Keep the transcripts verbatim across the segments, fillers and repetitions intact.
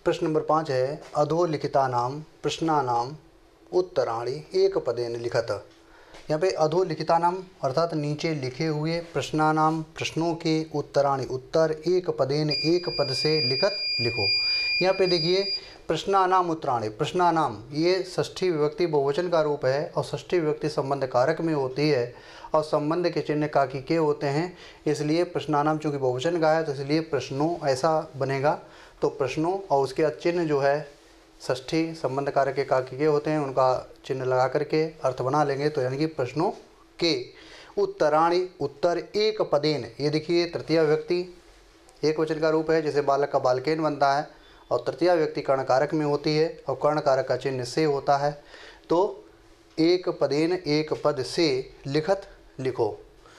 प्रश्न नंबर पाँच है अधोलिखितानां प्रश्नानां उत्तराणि एक पदेन लिखत। यहाँ पे अधोलिखितानां अर्थात नीचे लिखे हुए प्रश्नानां प्रश्नों के उत्तराणि उत्तर एक पदेन एक पद से लिखत लिखो। यहाँ पे देखिए प्रश्नानां उत्तराणि, प्रश्नानां ये षष्ठी विभक्ति बहुवचन का रूप है और षष्ठी विभक्ति संबंध कारक में होती है और संबंध के चिन्ह का की के होते हैं, इसलिए प्रश्नानां चूँकि बहुवचन का है तो इसलिए प्रश्नों ऐसा बनेगा। तो प्रश्नों और उसके चिन्ह जो है षष्ठी संबंध कारक के काकी के होते हैं, उनका चिन्ह लगा करके अर्थ बना लेंगे। तो यानी कि प्रश्नों के उत्तराणि उत्तर एक पदेन, ये देखिए तृतीय व्यक्ति एक वचन का रूप है, जैसे बालक का बालकेन बनता है और तृतीय व्यक्ति कर्ण कारक में होती है और कर्ण कारक का चिन्ह से होता है। तो एक पदेन एक पद से लिखत लिखो।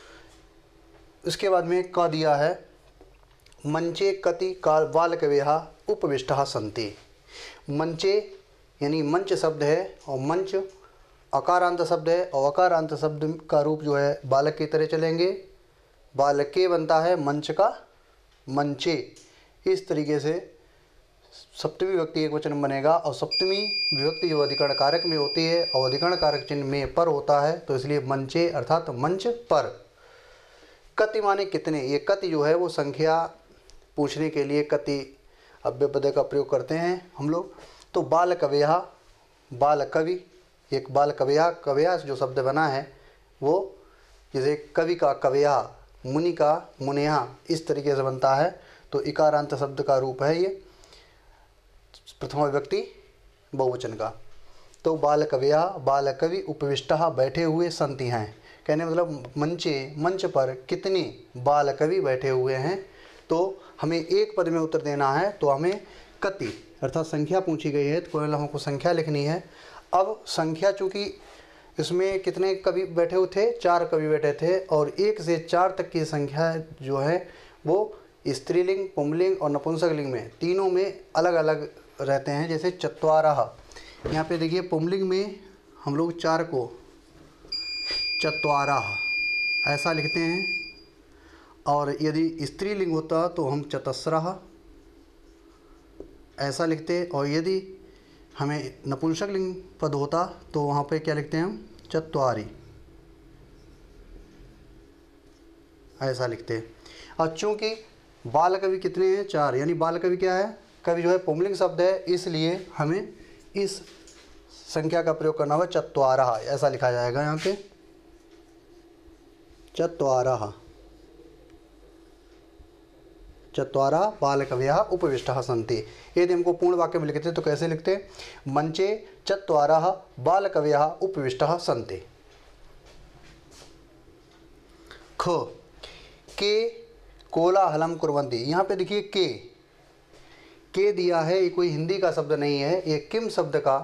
इसके बाद में क दिया है मंचे कति काल बालकवेहा उपविष्टः सन्ति। मंचे यानी मंच शब्द है और मंच अकारांत शब्द है और अकारांत शब्द का रूप जो है बालक की तरह चलेंगे, बालके बनता है मंच का मंचे। इस तरीके से सप्तमी विभक्ति एक वचन बनेगा और सप्तमी विभक्ति जो अधिकरण कारक में होती है और अधिकरण कारक चिन्ह में पर होता है, तो इसलिए मंचे अर्थात मंच पर। कति माने कितने, ये कति जो है वो संख्या पूछने के लिए कति अव्यय का प्रयोग करते हैं हम लोग। तो बाल कवयः बाल कवि, एक बाल कवयः कवयः जो शब्द बना है वो जैसे कवि का कवयः, मुनि का मुनयः, इस तरीके से बनता है। तो इकारांत शब्द का रूप है ये प्रथमा विभक्ति बहुवचन का। तो बाल कवयः बाल कवि उपविष्टः बैठे हुए संति हैं, कहने मतलब मंचे मंच पर कितने बाल कवि बैठे हुए हैं। तो हमें एक पद में उत्तर देना है तो हमें कति अर्थात संख्या पूछी गई है तो पहले हमको संख्या लिखनी है। अब संख्या चूँकि इसमें कितने कवि बैठे हुए थे, चार कवि बैठे थे और एक से चार तक की संख्या जो है वो स्त्रीलिंग पुंलिंग और नपुंसकलिंग में तीनों में अलग अलग रहते हैं। जैसे चत्वारः, यहाँ पे देखिए पुंलिंग में हम लोग चार को चत्वारः ऐसा लिखते हैं और यदि स्त्रीलिंग होता तो हम चतस्रः ऐसा लिखते और यदि हमें नपुंसकलिंग पद होता तो वहाँ पे क्या लिखते हैं हम चत्वारि ऐसा लिखते। और चूँकि बाल कवि कितने हैं, चार, यानी बाल कवि क्या है, कवि जो है पुंलिंग शब्द है, इसलिए हमें इस संख्या का प्रयोग करना होगा चत्वारः ऐसा लिखा जाएगा यहाँ पे चत्वारः चत्वारः बालकवयः उपविष्टः सन्ति। यदि हमको पूर्ण वाक्य में लिखते तो कैसे लिखते, मंचे चत्वारः बालकवयः उपविष्टः सन्ति। ख के कोलाहलम कुर्वन्ति, यहाँ पे देखिए के के दिया है, ये कोई हिंदी का शब्द नहीं है, ये किम शब्द का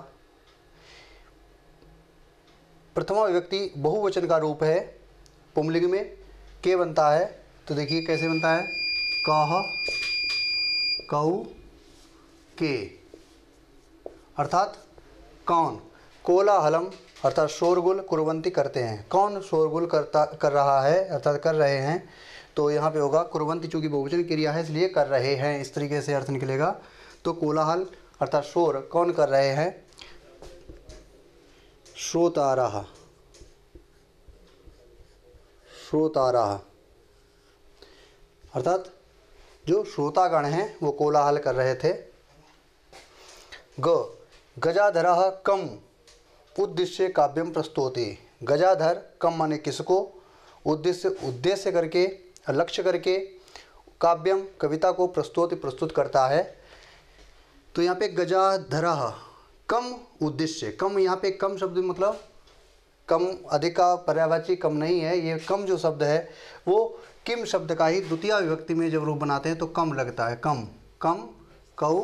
प्रथमा विभक्ति बहुवचन का रूप है। पुंलिंग में के बनता है तो देखिए कैसे बनता है, कह कौ के अर्थात कौन, कोलाहलम अर्थात शोरगुल, कुर्वन्ति करते हैं, कौन शोरगुल करता कर रहा है अर्थात कर रहे हैं। तो यहाँ पे होगा कुर्वन्ति चूँकि बहुवचन क्रिया है इसलिए कर रहे हैं, इस तरीके से अर्थ निकलेगा। तो कोलाहल अर्थात शोर कौन कर रहे हैं, श्रोतारः श्रोतारः अर्थात जो श्रोतागण हैं वो कोलाहल कर रहे थे। ग गजाधरः कम उद्देश्य काव्यम प्रस्तुति, गजाधर कम माने किसको, उद्देश्य उद्देश्य करके लक्ष्य करके काव्यम कविता को प्रस्तुति प्रस्तुत करता है। तो यहाँ पे गजाधरः कम उद्देश्य, कम यहाँ पे कम शब्द मतलब कम अधिक का पर्यायवाची कम नहीं है, ये कम जो शब्द है वो किम शब्द का ही द्वितीय विभक्ति में जब रूप बनाते हैं तो कम लगता है, कम कम कौ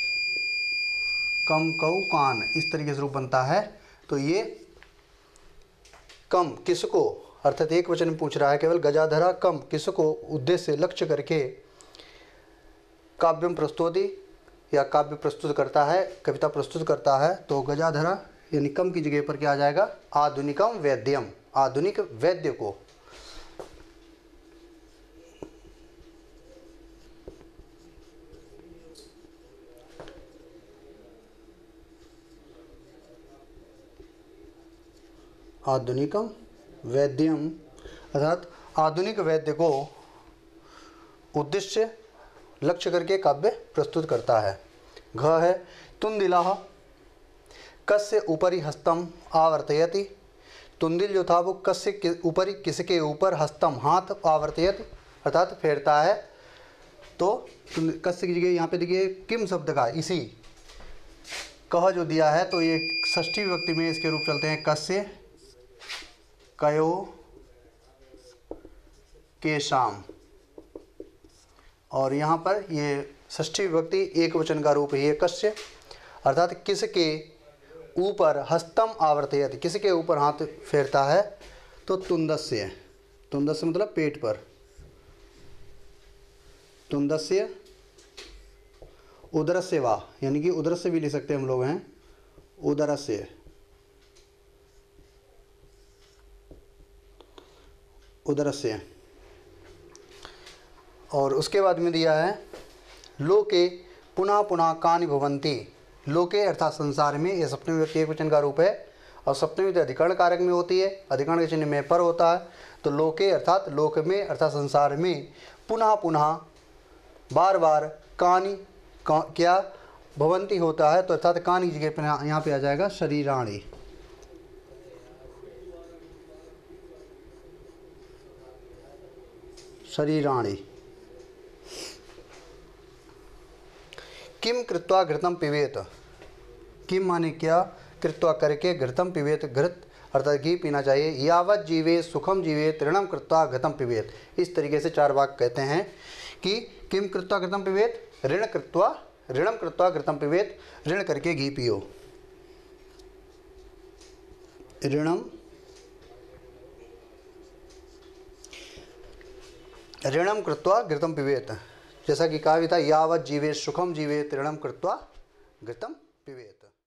कम कौ कान, इस तरीके से रूप बनता है। तो ये कम किसको अर्थात एक वचन में पूछ रहा है केवल, गजाधरा कम किसको उद्देश्य लक्ष्य करके काव्यम प्रस्तुति या काव्य प्रस्तुत करता है, कविता प्रस्तुत करता है। तो गजाधरा यानी कम की जगह पर क्या आ जाएगा, आधुनिकम वैद्यम, आधुनिक वैद्य को। आधुनिकम वैद्यम अर्थात आधुनिक वैद्य को उद्देश्य लक्ष्य करके काव्य प्रस्तुत करता है। घ है तुंदिलाह कस्य ऊपरी हस्तम आवर्तयति। तुंदिल जो था वो कस्य के ऊपरी किसके ऊपर हस्तम हाथ आवर्तयति अर्थात फेरता है। तो कस्य की जगह यहाँ पे देखिए किम शब्द का इसी कह जो दिया है तो ये षष्ठी विभक्ति में इसके रूप चलते हैं कस्य कयो के शाम और यहाँ पर ये षष्ठी विभक्ति एक वचन का रूप है ये कस्य अर्थात किसके ऊपर हस्तम आवर्तयति किसके ऊपर हाथ फेरता है। तो तुंदस्य तुंदस्य मतलब पेट पर तुंदस्य उदरस्य वा यानी कि उदरस्य भी ले सकते हैं हम लोग हैं उदरस्य उदरस्य और उसके बाद में दिया है लोके पुनः पुनः कानि भवन्ति। लोके अर्थात संसार में यह सप्तमी विभक्ति एक वचन का रूप है और सप्तमी विभक्ति अधिकरण कारक में होती है अधिकरण के चिन्ह में पर होता है। तो लोके अर्थात लोक में अर्थात संसार में पुनः पुनः बार बार कानि का, क्या भवंती होता है तो अर्थात कानि की जगह पर यहाँ पे आ जाएगा शरीराणि। शरीराणि किम कृत्वा घृतम पिबेत। किम माने क्या कृत्वा करके घृतम पिबेत घृत अर्थात घी पीना चाहिए। यावत जीवे सुखम जीवे ऋणम कृत्वा घृतम पिबेत। इस तरीके से चार वाक्य कहते हैं कि किम कृत्वा घृतम पिबेत ऋण कृत्वा ऋणम कृत्वा घृतम पिबेत ऋण करके घी पियो। ऋणम ऋणम कृत्वा घृतम पिबेत जैसा कि कहा भी था यावत जीवे सुखम जीवे ऋणम कृत्वा घृतम पिबेत।